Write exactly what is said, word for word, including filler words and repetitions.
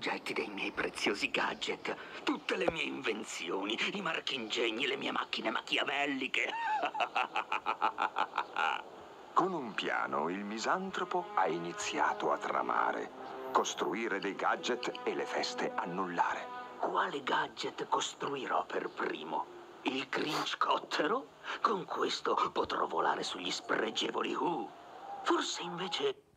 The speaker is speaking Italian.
progetti dei miei preziosi gadget, tutte le mie invenzioni, i marchingegni, le mie macchine machiavelliche. Con un piano, il misantropo ha iniziato a tramare, costruire dei gadget e le feste annullare. Quale gadget costruirò per primo? Il crinchcottero? Con questo potrò volare sugli spregevoli Who. Forse invece